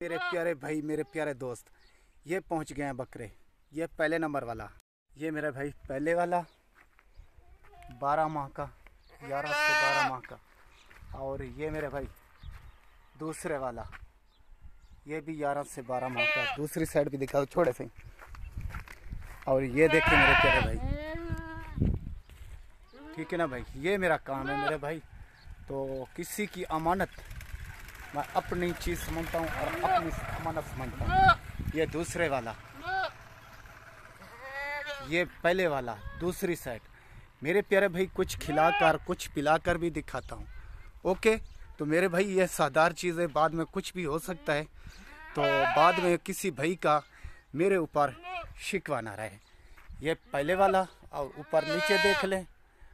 मेरे प्यारे भाई, मेरे प्यारे दोस्त, ये पहुंच गए हैं बकरे। ये पहले नंबर वाला, ये मेरा भाई पहले वाला 12 माह का, 11 से 12 माह का। और ये मेरे भाई दूसरे वाला, ये भी 11 से 12 माह का। दूसरी साइड भी दिखाओ छोटे से। और ये देखिए मेरे प्यारे भाई, ठीक है ना भाई, ये मेरा काम है मेरे भाई। तो किसी की अमानत मैं अपनी चीज़ समझता हूँ और अपनी अमानत समझता हूँ। ये दूसरे वाला, ये पहले वाला, दूसरी साइड। मेरे प्यारे भाई कुछ खिलाकर कुछ पिलाकर भी दिखाता हूँ। ओके, तो मेरे भाई ये साधारण चीज़ है, बाद में कुछ भी हो सकता है, तो बाद में किसी भाई का मेरे ऊपर शिकवा ना रहे। ये पहले वाला, और ऊपर नीचे देख लें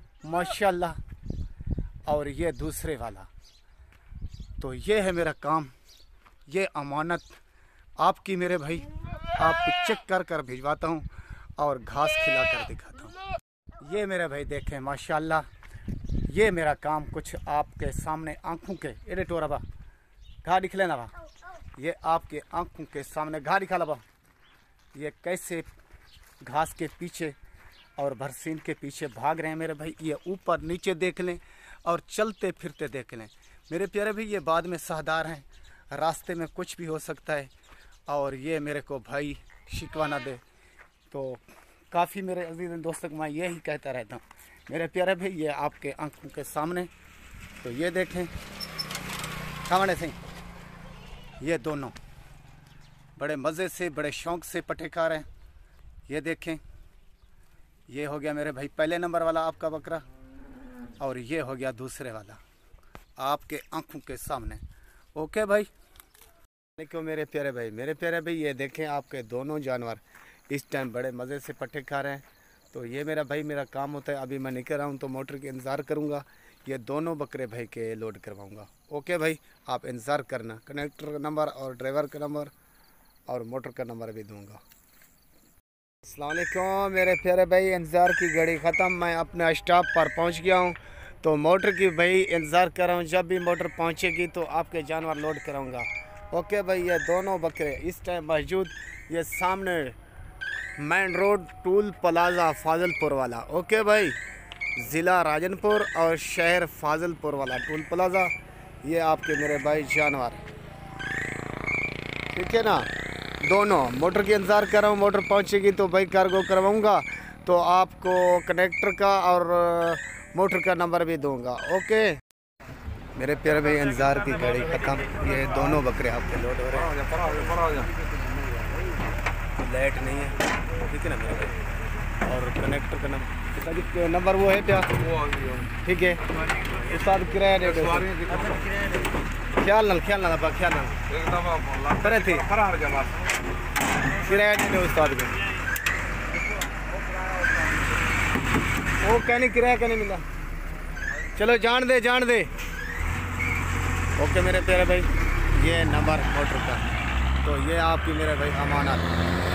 माशाल्लाह। और ये दूसरे वाला। तो ये है मेरा काम, ये अमानत आपकी मेरे भाई, आपको चेक कर कर भिजवाता हूँ और घास खिला कर दिखाता हूँ। ये मेरे भाई देखें माशाल्लाह, ये मेरा काम कुछ आपके सामने आंखों के एडे टोरा बा घा दिख लेना बा, ये आपके आंखों के सामने घा दिखा बा। ये कैसे घास के पीछे और बरसीन के पीछे भाग रहे हैं मेरे भाई। ये ऊपर नीचे देख लें और चलते फिरते देख लें मेरे प्यारे भाई। ये बाद में साहदार हैं, रास्ते में कुछ भी हो सकता है, और ये मेरे को भाई शिकवा ना दे। तो काफ़ी मेरे अजीज़ दोस्तों को मैं यही कहता रहता हूँ मेरे प्यारे भाई, ये आपके आंखों के सामने। तो ये देखें खाने से, ये दोनों बड़े मज़े से बड़े शौक़ से पट्टे खा रहे हैं। ये देखें, ये हो गया मेरे भाई पहले नंबर वाला आपका बकरा, और ये हो गया दूसरे वाला आपके आंखों के सामने। ओके भाई, देखो मेरे प्यारे भाई, मेरे प्यारे भाई, ये देखें आपके दोनों जानवर इस टाइम बड़े मज़े से पट्टे खा रहे हैं। तो ये मेरा भाई मेरा काम होता है, अभी मैं निकल रहा हूँ तो मोटर के इंतज़ार करूँगा, ये दोनों बकरे भाई के लोड करवाऊँगा। ओके भाई, आप इंतज़ार करना, कनेक्टर का नंबर और ड्राइवर का नंबर और मोटर का नंबर भी दूँगा। अस्सलाम वालेकुम मेरे प्यारे भाई, इंतज़ार की घड़ी ख़त्म, मैं अपने स्टॉप पर पहुंच गया हूं। तो मोटर की भाई इंतज़ार कर रहा हूं, जब भी मोटर पहुंचेगी तो आपके जानवर लोड कराऊंगा। ओके भाई, ये दोनों बकरे इस टाइम मौजूद ये सामने main road toll plaza Fazilpur वाला। ओके भाई, ज़िला राजनपुर और शहर फाजिलपुर वाला टूल प्लाजा, ये आपके मेरे भाई जानवर, ठीक है ना। दोनों मोटर की इंतज़ार कर रहा हूँ, मोटर पहुँचेगी तो भाई कार्गो करवाऊँगा, तो आपको कनेक्टर का और मोटर का नंबर भी दूँगा। ओके मेरे प्यारे भाई, इंतज़ार की घड़ी ख़त्म, ये दोनों बकरे आपके लोड हो रहे हैं। लाइट नहीं है, ठीक है ना मेरे भाई। और कनेक्टर का नंबर वो है क्या, ठीक है उस्ताद, किराया दे दो, ख्याल ना करे थे, किराया दे दो उस्ताद को। वो कहने किराया कहने मिला, चलो जान दे। ओके मेरे प्यारे भाई, ये नंबर मोटर का, तो ये आपकी मेरे भाई अमानत।